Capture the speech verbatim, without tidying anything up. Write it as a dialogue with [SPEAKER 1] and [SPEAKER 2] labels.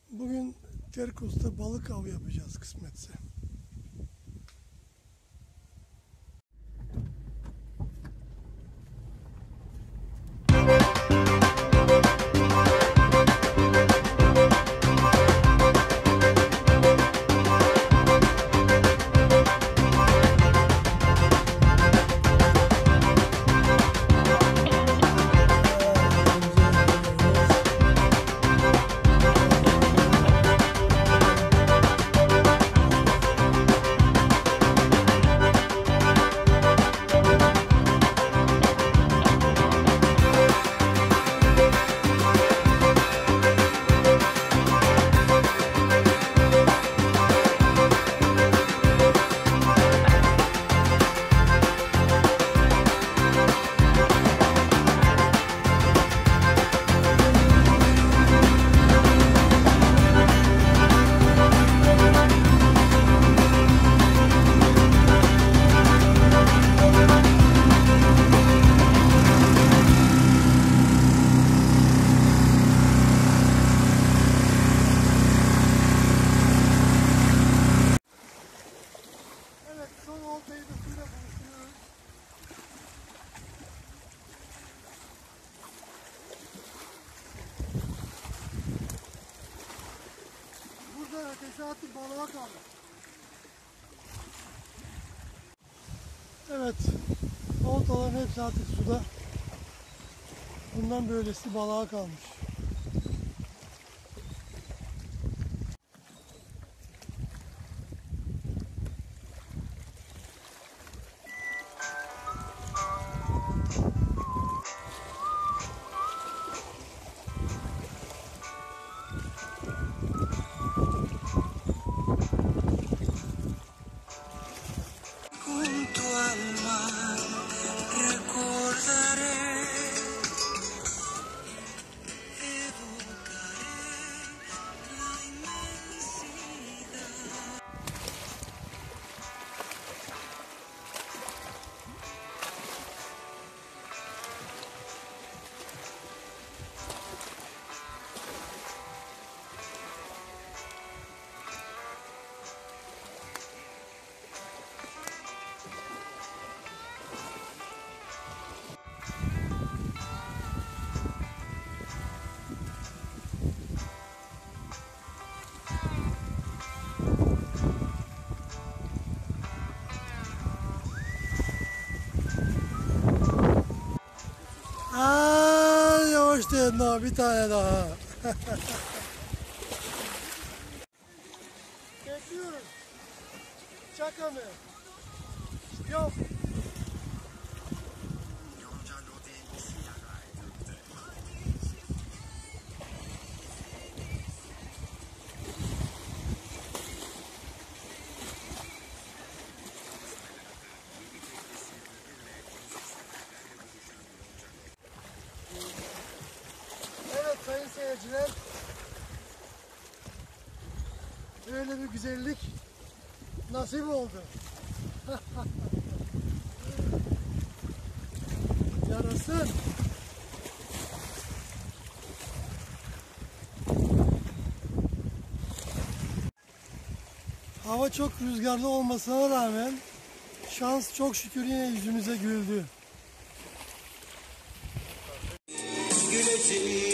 [SPEAKER 1] Bugün Terkos'ta balık avı yapacağız kısmetse. Burada ötesi attık balığa kaldı. Evet, oltaların hepsi artık suda. Bundan böylesi balığa kalmış. Aa, yavaş dedin ha, bir tane daha. Bekliyoruz. Şaka mı? Yok. Evet sayın seyirciler, böyle bir güzellik nasip oldu. Yarasın. Hava çok rüzgarlı olmasına rağmen şans çok şükür yine yüzümüze güldü. Güneşi